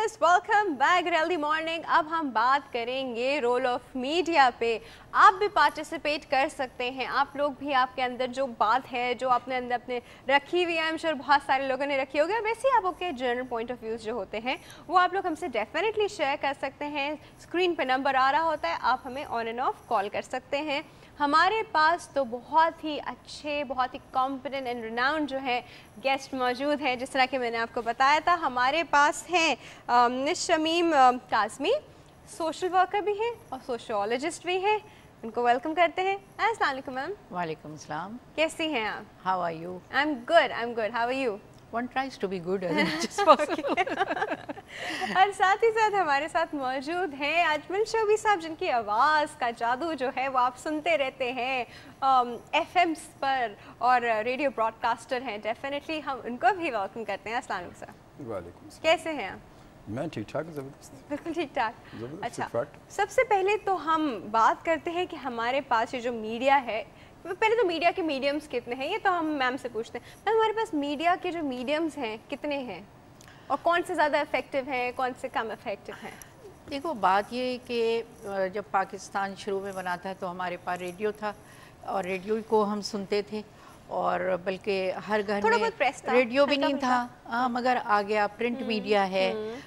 Viewers, welcome back healthy morning. अब हम बात करेंगे रोल ऑफ मीडिया पे। आप भी पार्टिसिपेट कर सकते हैं। आप लोग भी, आपके अंदर जो बात है, जो आपने अंदर अपने रखी हुई है, आई एम श्योर बहुत सारे लोगों ने रखी होगी, वैसे ही आपके जनरल पॉइंट ऑफ व्यूज़ जो होते हैं वो आप लोग हमसे डेफिनेटली शेयर कर सकते हैं। स्क्रीन पे नंबर आ रहा होता है, आप हमें ऑन एंड ऑफ कॉल कर सकते हैं। हमारे पास तो बहुत ही अच्छे, बहुत ही कॉम्पिटेंट एंड रिनाउंड जो है गेस्ट मौजूद हैं। जिस तरह कि मैंने आपको बताया था, हमारे पास हैं miss Shamim Kazmi, social worker भी हैं और सोशियोलॉजिस्ट भी हैं। उनको वेलकम करते हैं। अस्सलाम वालेकुम मैम। वालेकुम सलाम। कैसी हैं आप? How are you? I am good, how are you? One tries to be good as much as possible. और साथ ही साथ हमारे साथ मौजूद हैं अजमल शोभी साहब, जिनकी आवाज़ का जादू जो है वो आप सुनते रहते हैं एफएम्स पर और रेडियो ब्रॉडकास्टर हैं। डेफिनेटली हम उनको भी वेलकम करते हैं। अस्सलाम वालेकुम सर। वालेकुम सलाम। कैसे हैं आप? मैं ठीक ठाक, ज़बरदस्त। बिल्कुल ठीक ठाक। अच्छा, सबसे पहले तो हम बात करते हैं कि हमारे पास ये जो मीडिया है, पहले तो मीडिया के मीडियम्स कितने हैं ये तो हम मैम से पूछते हैं। मैम, हमारे पास मीडिया के जो मीडियम्स हैं कितने हैं और कौन से ज़्यादा इफेक्टिव हैं, कौन से कम इफेक्टिव हैं? देखो, बात ये है कि जब पाकिस्तान शुरू में बना था तो हमारे पास रेडियो था और रेडियो को हम सुनते थे, और बल्कि हर घर में रेडियो भी नहीं था, मगर आ गया प्रिंट मीडिया है,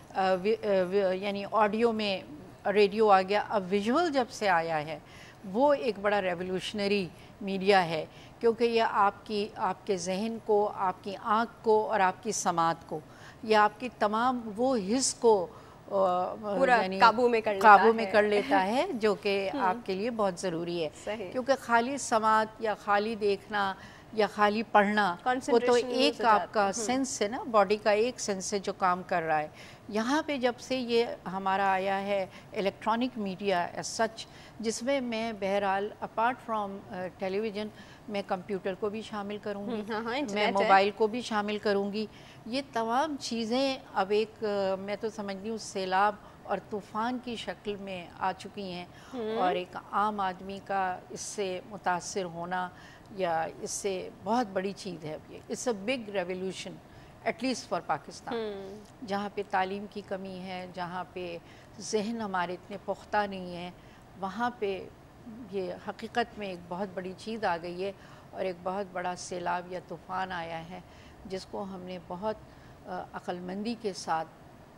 यानी ऑडियो में रेडियो आ गया। अब विजुअल जब से आया है वो एक बड़ा रेवोल्यूशनरी मीडिया है, क्योंकि ये आपके जहन को, आपकी आँख को और आपकी समात को, या आपकी तमाम वो हिस्स को पूरा काबू में कर लेता है जो कि आपके लिए बहुत ज़रूरी है। क्योंकि खाली समात या खाली देखना या खाली पढ़ना वो तो एक आपका सेंस है ना, बॉडी का एक सेंस है जो काम कर रहा है। यहाँ पे जब से ये हमारा आया है इलेक्ट्रॉनिक मीडिया एज सच, जिसमें मैं बहरहाल अपार्ट फ्रॉम टेलीविज़न मैं कंप्यूटर को भी शामिल करूँगी, मैं मोबाइल को भी शामिल करूँगी। ये तमाम चीज़ें अब एक मैं तो समझती हूँ सैलाब और तूफ़ान की शक्ल में आ चुकी हैं, और एक आम आदमी का इससे मुतासर होना या इससे बहुत बड़ी चीज़ है। ये it's a big revolution at least for Pakistan, जहाँ पे तालीम की कमी है, जहाँ पे जहन हमारे इतने पुख्ता नहीं है, वहाँ पे ये हकीकत में एक बहुत बड़ी चीज़ आ गई है और एक बहुत बड़ा सैलाब या तूफ़ान आया है, जिसको हमने बहुत अक्लमंदी के साथ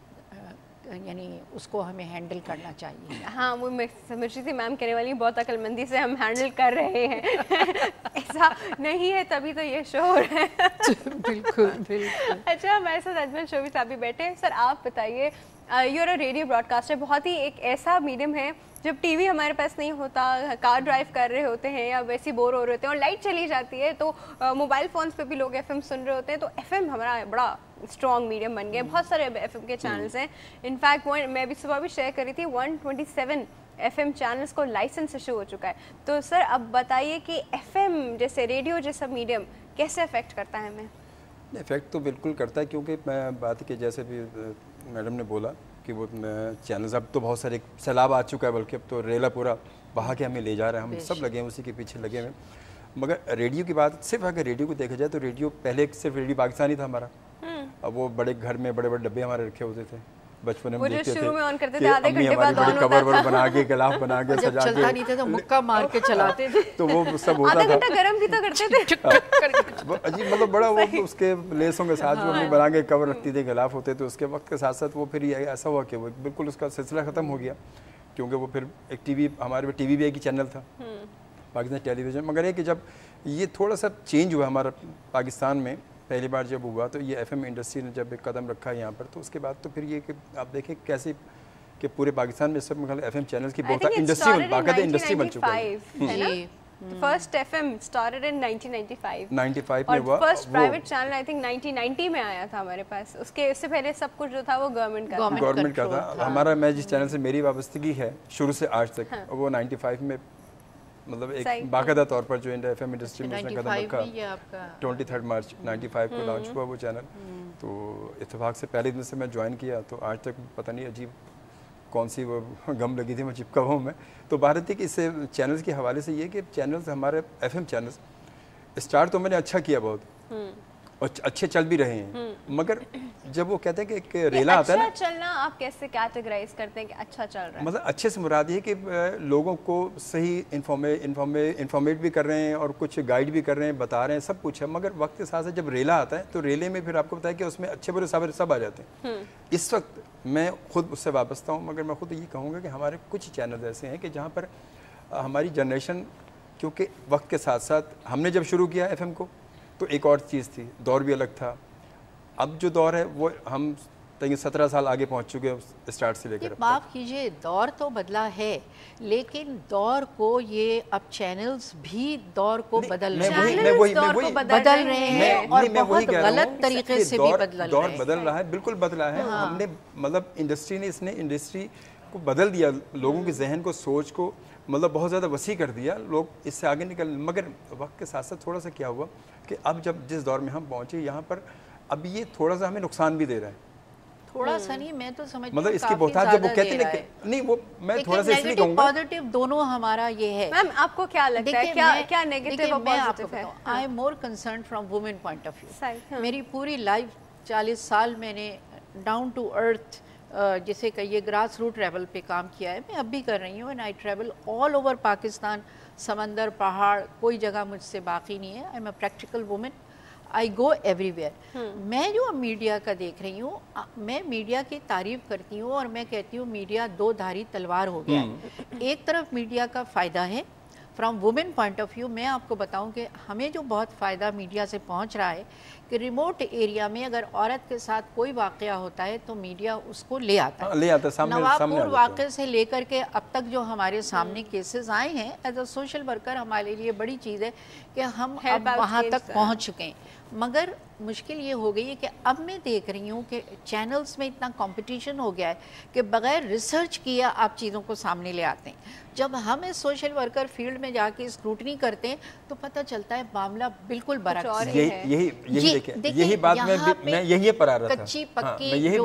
यानी उसको हमें हैंडल करना चाहिए। हाँ, वो मैं समझ रही थी मैम कहने वाली बहुत अक्लमंदी से हम हैंडल कर रहे हैं। ऐसा नहीं है तभी तो ये शो हो रहा है। बिल्कुल बिल्कुल। अच्छा, हमारे साथ अजमल शोभी साहब भी बैठे हैं। सर, आप बताइए, यूर अ रेडियो ब्रॉडकास्टर, बहुत ही एक ऐसा मीडियम है जब टीवी हमारे पास नहीं होता, कार ड्राइव कर रहे होते हैं या वैसे बोर हो रहे होते हैं और लाइट चली जाती है, तो मोबाइल फ़ोन्स पे भी लोग एफएम सुन रहे होते हैं, तो एफएम हमारा बड़ा स्ट्रॉन्ग मीडियम बन गया। बहुत सारे एफएम के चैनल्स हैं। इनफैक्ट मैं भी सुबह भी शेयर करी थी, 127 एफएम चैनल्स को लाइसेंस इशू हो चुका है। तो सर, अब बताइए कि एफएम जैसे रेडियो जैसा मीडियम कैसे अफेक्ट करता है हमें? इफ़ेक्ट तो बिल्कुल करता है, क्योंकि मैं बात की जैसे भी मैडम ने बोला कि वो चैनल्स अब तो बहुत सारे सैलाब आ चुका है, बल्कि अब तो रेला पूरा बहा के हमें ले जा रहे हैं, हम सब लगे हैं उसी के पीछे लगे हुए। मगर रेडियो की बात, सिर्फ अगर रेडियो को देखा जाए तो रेडियो पहले सिर्फ रेडियो पाकिस्तानी था हमारा। अब वो बड़े घर में बड़े बड़े डब्बे हमारे रखे होते थे, बचपन में देखते थे, आधे घंटे बाद बड़ी कवर बना के, गिलाफ बना के, सजा के, चलता नहीं था तो मुक्का मार के चलाते थे, तो वो सब होता था। आधा घंटा गरम भी तो करते थे। अजीब, मतलब बड़ा वो उसके लेसों के साथ जो हमने बना के कवर रखती थी, गिलाफ होते थे, उसके वक्त के साथ साथ वो फिर ये ऐसा हुआ कि वो बिल्कुल उसका सिलसिला ख़त्म हो गया, क्योंकि वो फिर एक टीवी, हमारे टीवी भी एक ही चैनल था, पाकिस्तान टेलीविज़न। मगर ये कि जब ये थोड़ा सा चेंज हुआ हमारा पाकिस्तान में, पहली बार जब हुआ तो ये एफएम इंडस्ट्री ने जब एक कदम रखा यहाँ पर, तो उसके बाद तो फिर ये कि आप देखें कैसे कि पूरे पाकिस्तान में सब मतलब एफएम चैनल्स की बहुत इंडस्ट्री, बाकायदा इंडस्ट्री बन चुका है। फर्स्ट एफएम स्टार्टेड इन 1995 में हुआ। First private channel I think 1990 में आया था हमारे पास। उससे पहले सब कुछ जो था वो गवर्नमेंट का था। हमारा, मैं जिस चैनल से मेरी वाबस्तगी है शुरू से आज तक, वो 95 में मतलब एक बाकायदा तौर पर जो एफएम इंडस्ट्री में उसने कदम रखा। 23 मार्च 95 को लॉन्च हुआ वो चैनल। तो इत्तेफाक से पहले दिन से मैं ज्वाइन किया, तो आज तक पता नहीं अजीब कौन सी वो गम लगी थी, मैं चिपका हुआ मैं। तो भारत के इससे चैनल्स के हवाले से ये कि चैनल्स हमारे एफएम चैनल्स स्टार्ट तो मैंने अच्छा किया बहुत, اور اچھے چل بھی رہے ہیں. مگر جب وہ کہتے ہیں کہ ایک ریلا آتا ہے نا, اچھا چلنا آپ کیسے کیٹیگرائز کرتے ہیں کہ اچھا چل رہا ہے؟ مطلب اچھے سے مراد یہ کہ لوگوں کو صحیح انفارمیٹ بھی کر رہے ہیں اور کچھ گائیڈ بھی کر رہے ہیں, بتا رہے ہیں, سب کچھ ہے. مگر وقت کے ساتھ جب ریلا آتا ہے تو ریلے میں پھر آپ کو پتا ہے کہ اس میں اچھے برے سب آ جاتے ہیں. اس وقت میں خود اس سے وابستہ ہوں, مگر میں خود یہ کہوں گا کہ ہمارے کچھ چینل ایسے ہیں کہ جہاں پر ہماری جنریشن, کیونکہ وقت کے ساتھ ساتھ ہم نے جب شروع کیا ایف ایم کو تو ایک اور چیز تھی, دور بھی الگ تھا. اب جو دور ہے وہ ہم 17 سال آگے پہنچ چکے ہیں اسٹارٹ سے لے کر. معاف کیجئے, دور تو بدلا ہے لیکن دور کو یہ اب چینلز بھی دور کو بدل رہے ہیں اور بہت غلط طریقے سے بھی بدل رہے ہیں. دور بدل رہا ہے, بالکل بدلا ہے. ہم نے مطلب انڈسٹری نے, اس نے انڈسٹری کو بدل دیا, لوگوں کے ذہن کو, سوچ کو مطلب بہت زیادہ وسیع کر دیا, لوگ اس سے آگے نکل. مگر وقت کے ساتھ ساتھ تھوڑا سا کیا ہوا کہ اب جب جس دور میں ہم پہنچے یہاں پر, اب یہ تھوڑا سا ہمیں نقصان بھی دے رہا ہے. تھوڑا سا نہیں, میں تو سمجھتی ہوں مطلب اس کی بہتات جب وہ کہتے ہیں نہیں, وہ میں تھوڑا سا اس لیے کہوں گا پازیٹیو دونوں ہمارا یہ ہے. میم آپ کو کیا لگتا ہے کیا نیگیٹو اور پازیٹیو ہے؟ I am more concerned from woman point of view. میری پوری لائف 40 سال میں نے ڈاؤن ٹو ارتھ جسے کہیے گراس روٹ ٹریول پہ کام کیا ہے. میں اب بھی کر رہی ہوں, and I travel all over Pakistan. سمندر, پہاڑ, کوئی جگہ مجھ سے باقی نہیں ہے. I am a practical woman, I go everywhere. میں جو میڈیا کا دیکھ رہی ہوں, میں میڈیا کی تعریف کرتی ہوں اور میں کہتی ہوں میڈیا دو دھاری تلوار ہو گیا ہے. ایک طرف میڈیا کا فائدہ ہے from woman point of view. میں آپ کو بتاؤں کہ ہمیں جو بہت فائدہ میڈیا سے پہنچ رہا ہے کہ ریموٹ ایریا میں اگر عورت کے ساتھ کوئی واقعہ ہوتا ہے تو میڈیا اس کو لے آتا ہے. نوابپور واقعے سے لے کر کے اب تک جو ہمارے سامنے کیسز آئے ہیں, ایز اے سوشل ورکر ہمارے لیے بڑی چیز ہے کہ ہم اب وہاں تک پہنچ چکے ہیں. مگر مشکل یہ ہو گئی ہے کہ اب میں دیکھ رہی ہوں کہ چینلز میں اتنا کمپٹیشن ہو گیا ہے کہ بغیر ریسرچ کیے آپ چیزوں کو سامنے لے آتے ہیں. جب ہم اس سوشل ورکر فیلڈ میں جا کے اسکروٹنی کرتے ہیں تو پتہ چلتا ہے معاملہ بالکل برعکس ہے. یہی بات میں یہی پر آ رہا تھا, کچی پکی یہی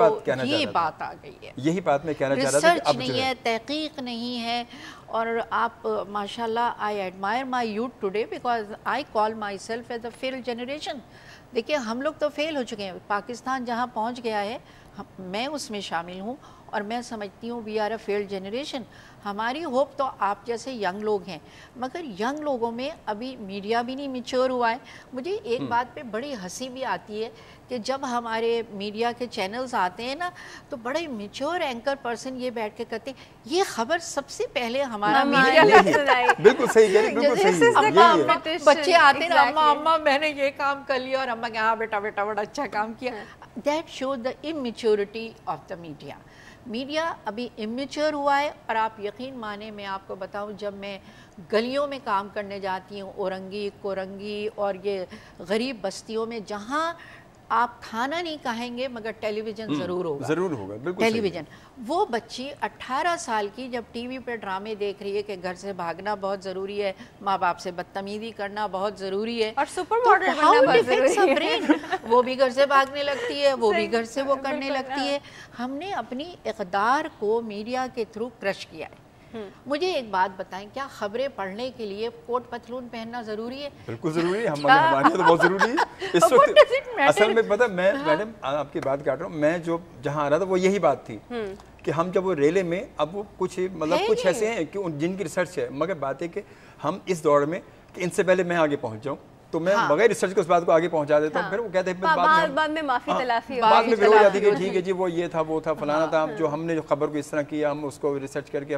بات آ گئی ہے. یہی بات میں کہنا چاہ رہا تھا. ریسرچ نہیں ہے, تحقیق نہیں ہے. اور آپ ماشاءاللہ, I admire my youth today because I call myself as a fail generation. دیکھیے ہم لوگ تو فیل ہو چکے ہیں. پاکستان جہاں پہنچ گیا ہے میں اس میں شامل ہوں اور میں سمجھتی ہوں we are a failed generation. ہماری ہوپ تو آپ جیسے ینگ لوگ ہیں, مگر ینگ لوگوں میں ابھی میڈیا بھی نہیں میچور ہوا ہے. مجھے ایک بات پہ بڑی ہنسی بھی آتی ہے کہ جب ہمارے میڈیا کے چینلز آتے ہیں نا تو بڑے میچور اینکر پرسن یہ بیٹھ کے کہتے ہیں یہ خبر سب سے پہلے ہمارا میڈیا. بالکل صحیح کہہ رہی ہیں. بچے آتے ہیں اماں میں نے یہ کام کر لیا اور اماں کہ ہاں بیٹا بڑا اچھا کام کیا. That show the immaturity of the media. Media ابھی امیچور ہوا ہے. اور آپ یقین مانیں, میں آپ کو بتاؤں, جب میں گلیوں میں کام کرنے جاتی ہوں, اورنگی, کورنگی اور یہ غریب بستیوں میں, جہاں آپ کھانا نہیں کہیں گے مگر ٹیلی ویژن ضرور ہوگا. Television. وہ بچی 18 سال کی جب ٹی وی پہ ڈرامے دیکھ رہی ہے کہ گھر سے بھاگنا بہت ضروری ہے, ماں باپ سے بدتمیزی کرنا بہت ضروری ہے, اور سپر ماڈل بننا بہت ضروری ہے, وہ بھی گھر سے بھاگنے لگتی ہے, وہ بھی گھر سے وہ کرنے لگتی ہے. ہم نے اپنی اقدار کو میڈیا کے تھرو کرش کیا ہے. مجھے ایک بات بتائیں, کیا خبریں پڑھنے کے لیے کوٹ پتلون پہننا ضروری ہے؟ بالکل ضروری ہے. ہمارے لیے تو بہت ضروری ہے اس وقت. اصل میں پتہ, میں میڈم آپ کی بات کاٹ رہا ہوں, میں جو جہاں آ رہا تھا وہ یہی بات تھی کہ ہم جب وہ ریلے میں, اب وہ کچھ مطلب کچھ ایسے ہیں کہ جن کی ریسرچ ہے, مگر بات ہے کہ ہم اس دور میں کہ ان سے پہلے میں آگے پہنچ جاؤں تو میں بغیر ریسرچ کو اس بات کو آگے پہنچا دیتا ہوں. پھر وہ کہتے ہیں بعد میں معافی تلافی بعد میں پھر ہو جاتی کہ ٹھیک ہے جی وہ یہ تھا وہ تھا فلانا تھا, جو ہم نے جو خبر کو اس طرح کیا, ہم اس کو ریسرچ کر کے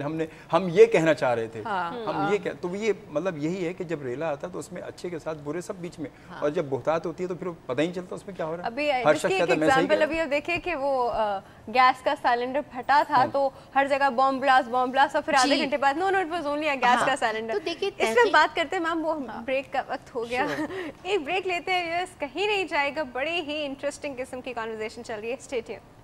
ہم یہ کہنا چاہ رہے تھے, ہم یہ تو یہ مطلب یہی ہے کہ جب ریلا آتا تو اس میں اچھے کے ساتھ برے سب بیچ میں, اور جب بہتات ہوتی ہے تو پھر پتہ ہی نہیں چلتا اس میں کیا ہو رہا ہے. ابھی ایگزامپل ابھی اب دیکھیں کہ وہ گیس کا سلنڈر پھٹا تھا تو ہر جگہ بام بلاسٹ, اور پھر آدھے گھنٹے بعد no it was only gas کا سلنڈر. اس میں بات کرتے ہیں میم, وہ بریک کا وقت ہو گیا, ایک بریک لیتے ہیں. کہیں نہیں جائے گا, بڑی ہی انٹرسٹنگ قسم کی کانورسیشن چل رہی ہے. Stay tune.